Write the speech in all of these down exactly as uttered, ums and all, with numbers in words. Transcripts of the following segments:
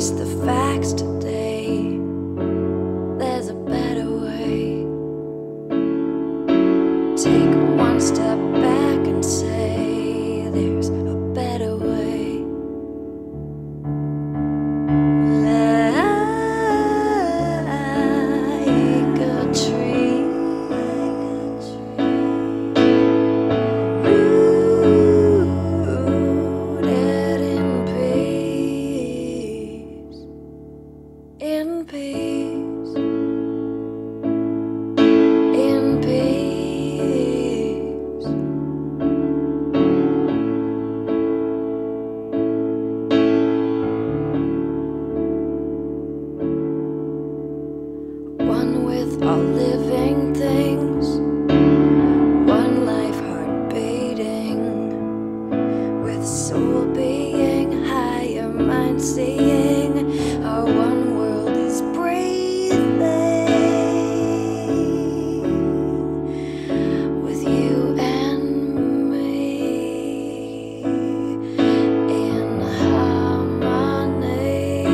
face the facts today. There's a better way. Take one step back and say there's a better way. Like a tree rooted in peace, in peace, in peace. One with all living things, one life heart beating, with soul being, higher mind seeing, our one world is breathing, with you and me, in harmony,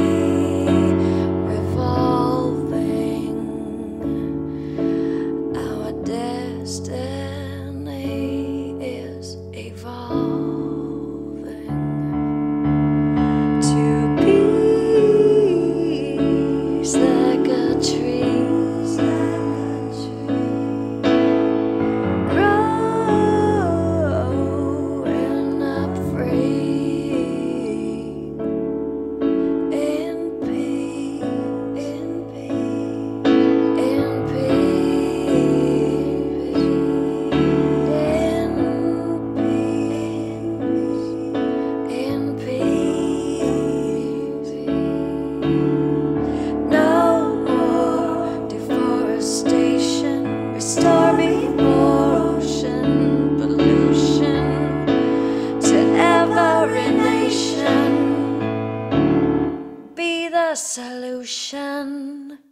revolving, our destiny is evolving to peace, like a tree, growing up free, in peace, in peace, in peace, in peace, in peace. No more deforestation, restore before ocean pollution to every nation. Be the solution.